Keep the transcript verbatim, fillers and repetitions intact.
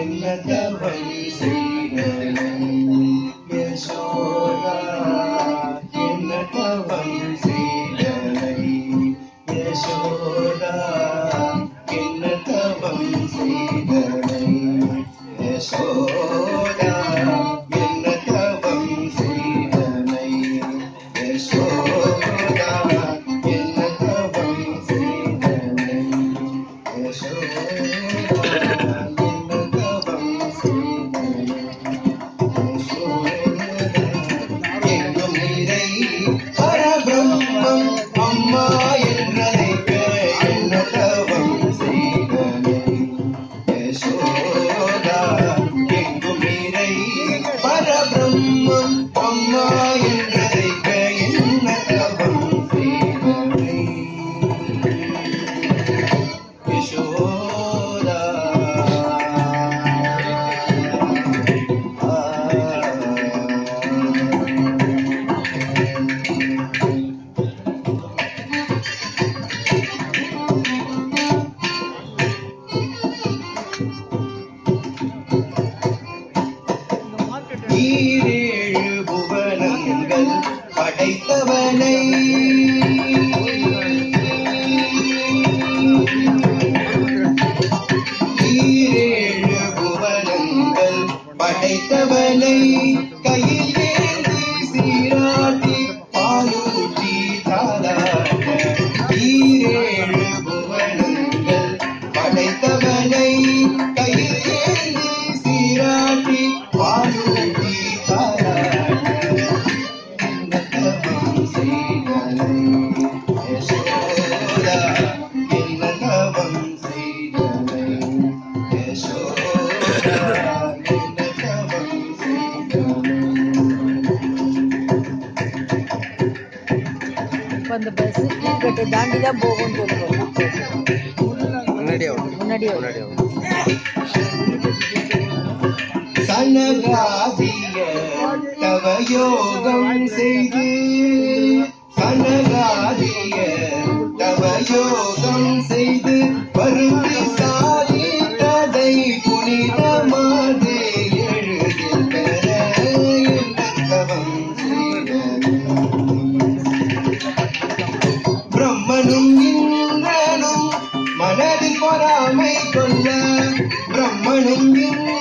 தவம் செய்தனை யசோதா என்ன தவம் செய்தனை யசோதா என்ன தவம் செய்தனை யசோதா என்ன தவம் செய்தனை யசோதா என்ன தவம் செய்தனை யசோதா ஈரேழு புவனங்கள் படைத்தவனை ஈரேழு புவனங்கள் படைத்தவனை கையில் ஏந்தி சீராட்டி பாலூட்டி தாலாட்ட ஈரேழு புவனங்கள் படைத்தவனை கையில் ஏந்தி சீராட்டி பாலூட்டி அந்த பஸ் கீழ்கட்டை தாண்டி தான் போகும்னு சொல்லுவோம். முன்னாடியே முன்னாடியே சனகாதிய தவயோகம் செய்து சனகாதிய தவயோகம் செய்து வருந்தி சாதி கதை புனிதமாதே எழுதில் பெற தவம் செய்தது பிரம்மனும் இந்திரனும் மனதில் பொறாமை கொள்ள பிரம்மனும்